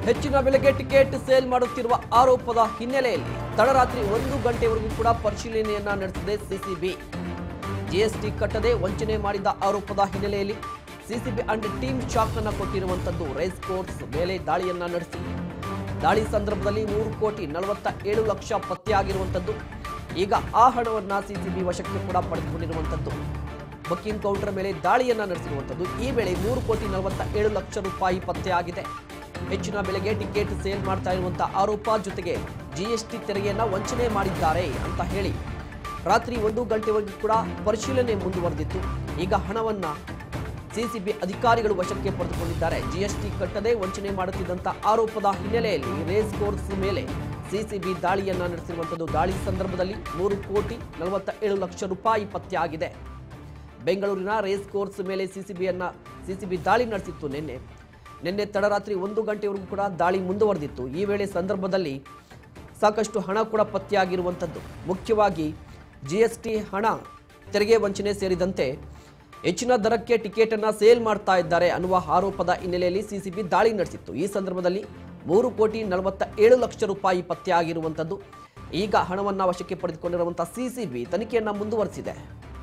ಹೆಚ್ಚಿನ ಬೆಲೆಗೆ ticket sale ಮಾಡುತ್ತಿರುವ ಆರೋಪದ ಹಿನ್ನೆಲೆಯಲ್ಲಿ ತಡರಾತ್ರಿ 1 ಗಂಟೆವರೆಗೂ ಕೂಡ ಪರಿಶೀಲನೆಯನ್ನ ನಡೆಸಿದೆ ಸಿಸಿಬಿ. ಜಿಎಸ್ಟಿ ಕಟ್ಟದೆ ವಂಚನೆ ಮಾಡಿದ ಆರೋಪದ ಹಿನ್ನೆಲೆಯಲ್ಲಿ ಸಿಸಿಬಿ ಅಂಡ್ ಟೀಮ್ ಶಾಕ್ ಅನ್ನು ಕೊಟ್ಟಿರುವಂತದ್ದು ರೇಸ್ ಕೋರ್ಸ್ ಮೇಲೆ ದಾಳಿಯನ್ನ ನಡೆಸಿ ದಾಳಿ ಸಂದರ್ಭದಲ್ಲಿ 3,47,00,000 ಪತ್ತೆಯಾಗಿರುವಂತದ್ದು. ಈಗ ಆ ಹಣವನ್ನ ಸಿಸಿಬಿ ವಶಕ್ಕೆ ಕೂಡ ಪಡೆದುಕೊಂಡಿರುವಂತದ್ದು. ಬುಕಿಂಗ್ ಕೌಂಟರ್ ಮೇಲೆ ದಾಳಿಯನ್ನ ನಡೆಸಿರುವಂತದ್ದು. ಈ ವೇಳೆ 3,47,00,000 ರೂಪಾಯಿ ಪತ್ತೆಯಾಗಿದೆ. ಹೆಚ್ಚಿನ ಬೆಲೆಗೆ ಟಿಕೆಟ್ ಸೇಲ್ ಮಾಡ್ತಾ ಇರುವಂತಹ ಆರೋಪ ಜೊತೆಗೆ ಜಿಎಸ್ಟಿ ತೆರಿಗೆಯನ್ನ ವಂಚನೆ ಮಾಡಿದ್ದಾರೆ ಅಂತ ಹೇಳಿ ರಾತ್ರಿ 1 ಗಂಟೆವರೆಗೂ ಕೂಡ ಪರಿಶೀಲನೆ ಮುಂದುವರೆದಿತ್ತು. ಈಗ ಹಣವನ್ನ ಸಿಸಿಬಿ ಅಧಿಕಾರಿಗಳು ವಶಕ್ಕೆ ಪಡೆದುಕೊಂಡಿದ್ದಾರೆ. ಜಿಎಸ್ಟಿ ಕಟ್ಟದೆ ವಂಚನೆ ಮಾಡುತ್ತಿದ್ದಂತ ಆರೋಪದ ಹಿನ್ನೆಲೆಯಲ್ಲಿ ರೇಸ್ ಕೋರ್ಸ್ ಮೇಲೆ ಸಿಸಿಬಿ ದಾಳಿಯನ್ನ ನಡೆಸಿರುವಂತದ್ದು. ದಾಳಿ ಸಂದರ್ಭದಲ್ಲಿ 3,47,00,000 ರೂಪಾಯಿ ಪತ್ತೆಯಾಗಿದೆ. ಬೆಂಗಳೂರಿನ ರೇಸ್ ಕೋರ್ಸ್ ಮೇಲೆ ಸಿಸಿಬಿ ದಾಳಿ ನಡೆಸಿತ್ತು. ನಿನ್ನೆ ತಡರಾತ್ರಿ 1 ಗಂಟೆವರೆಗೂ ಕೂಡ ದಾಳಿ ಮುಂದುವರೆದಿತ್ತು. ಈ ವೇಳೆ ಸಂದರ್ಭದಲ್ಲಿ ಸಾಕಷ್ಟು ಹಣ ಕೂಡ ಪತ್ತೆಯಾಗಿರುವಂಥದ್ದು. ಮುಖ್ಯವಾಗಿ ಜಿಎಸ್ಟಿ ಹಣ, ತೆರಿಗೆ ವಂಚನೆ ಸೇರಿದಂತೆ ಹೆಚ್ಚಿನ ದರಕ್ಕೆ ಟಿಕೆಟ್ ಅನ್ನ ಸೇಲ್ ಮಾಡ್ತಾ ಇದ್ದಾರೆ ಅನ್ನುವ ಆರೋಪದ ಹಿನ್ನೆಲೆಯಲ್ಲಿ ಸಿಸಿಬಿ ದಾಳಿ ನಡೆಸಿತ್ತು. ಈ ಸಂದರ್ಭದಲ್ಲಿ 3,47,00,000 ರೂಪಾಯಿ ಪತ್ತೆಯಾಗಿರುವಂಥದ್ದು. ಈಗ ಹಣವನ್ನು ವಶಕ್ಕೆ ಪಡೆದುಕೊಂಡಿರುವಂತಹ ಸಿಸಿಬಿ ತನಿಖೆಯನ್ನ ಮುಂದುವರೆಸಿದೆ.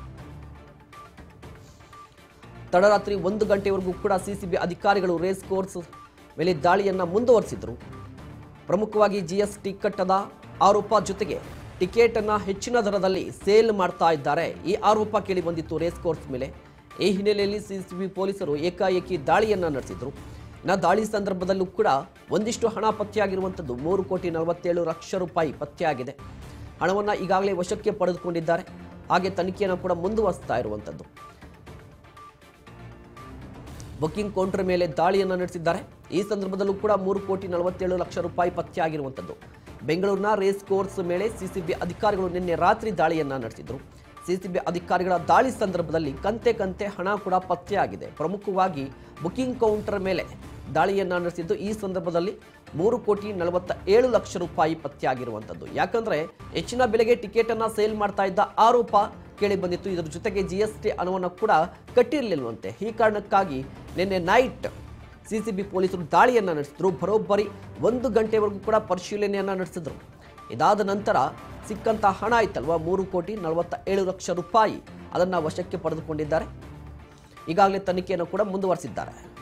ತಡರಾತ್ರಿ 1 ಗಂಟೆವರೆಗೂ ಕೂಡ ಸಿಸಿಬಿ ಅಧಿಕಾರಿಗಳು ರೇಸ್ ಕೋರ್ಸ್ ಮೇಲೆ ದಾಳಿಯನ್ನ ಮುಂದುವರೆಸಿದ್ರು. ಪ್ರಮುಖವಾಗಿ ಜಿಎಸ್ಟಿ ಕಟ್ಟದ ಆರೋಪ ಜೊತೆಗೆ ಟಿಕೆಟ್ ಅನ್ನ ಹೆಚ್ಚಿನ ದರದಲ್ಲಿ ಸೇಲ್ ಮಾಡ್ತಾ ಇದ್ದಾರೆ ಈ ಆರೋಪ ಕೇಳಿ ಬಂದಿತ್ತು ರೇಸ್ ಕೋರ್ಸ್ ಮೇಲೆ. ಈ ಹಿನ್ನೆಲೆಯಲ್ಲಿ ಸಿಸಿಬಿ ಪೊಲೀಸರು ಏಕಾಏಕಿ ದಾಳಿಯನ್ನ ನಡೆಸಿದ್ರು. ದಾಳಿ ಸಂದರ್ಭದಲ್ಲೂ ಕೂಡ ಒಂದಿಷ್ಟು ಹಣ ಪತ್ತೆಯಾಗಿರುವಂಥದ್ದು. 3,47,00,000 ರೂಪಾಯಿ ಪತ್ತೆಯಾಗಿದೆ. ಹಣವನ್ನು ಈಗಾಗಲೇ ವಶಕ್ಕೆ ಪಡೆದುಕೊಂಡಿದ್ದಾರೆ. ಹಾಗೆ ತನಿಖೆಯನ್ನು ಕೂಡ ಮುಂದುವರಿಸ್ತಾ ಇರುವಂಥದ್ದು. ಬುಕಿಂಗ್ ಕೌಂಟರ್ ಮೇಲೆ ದಾಳಿಯನ್ನು ನಡೆಸಿದ್ದಾರೆ. ಈ ಸಂದರ್ಭದಲ್ಲೂ ಕೂಡ 3,47,00,000 ರೂಪಾಯಿ ಪತ್ತೆಯಾಗಿರುವಂಥದ್ದು. ಬೆಂಗಳೂರಿನ ರೇಸ್ ಕೋರ್ಸ್ ಮೇಲೆ ಸಿಸಿಬಿ ಅಧಿಕಾರಿಗಳು ನಿನ್ನೆ ರಾತ್ರಿ ದಾಳಿಯನ್ನ ನಡೆಸಿದ್ರು. ಸಿಸಿಬಿ ಅಧಿಕಾರಿಗಳ ದಾಳಿ ಸಂದರ್ಭದಲ್ಲಿ ಕಂತೆ ಹಣ ಕೂಡ ಪತ್ತೆಯಾಗಿದೆ. ಪ್ರಮುಖವಾಗಿ ಬುಕಿಂಗ್ ಕೌಂಟರ್ ಮೇಲೆ ದಾಳಿಯನ್ನ ನಡೆಸಿದ್ದು. ಈ ಸಂದರ್ಭದಲ್ಲಿ 3,47,00,000 ರೂಪಾಯಿ ಪತ್ತೆಯಾಗಿರುವಂಥದ್ದು. ಯಾಕಂದ್ರೆ ಹೆಚ್ಚಿನ ಬೆಲೆಗೆ ಟಿಕೆಟ್ ಅನ್ನ ಸೇಲ್ ಮಾಡ್ತಾ ಇದ್ದ ಆರೋಪ ಕೇಳಿ ಬಂದಿತ್ತು. ಇದರ ಜೊತೆಗೆ ಜಿಎಸ್ಟಿ ಹಣವನ್ನು ಕೂಡ ಕಟ್ಟಿರಲಿಲ್ವಂತೆ. ಈ ಕಾರಣಕ್ಕಾಗಿ ನಿನ್ನೆ ನೈಟ್ ಸಿಸಿಬಿ ಪೊಲೀಸರು ದಾಳಿಯನ್ನ ನಡೆಸಿದ್ರು. ಬರೋಬ್ಬರಿ 1 ಗಂಟೆವರೆಗೂ ಕೂಡ ಪರಿಶೀಲನೆಯನ್ನ ನಡೆಸಿದ್ರು. ಇದಾದ ನಂತರ ಸಿಕ್ಕಂತ ಹಣ ಆಯ್ತಲ್ವಾ 3,47,00,000 ರೂಪಾಯಿ, ಅದನ್ನ ವಶಕ್ಕೆ ಪಡೆದುಕೊಂಡಿದ್ದಾರೆ. ಈಗಾಗಲೇ ತನಿಖೆಯನ್ನು ಕೂಡ ಮುಂದುವರೆಸಿದ್ದಾರೆ.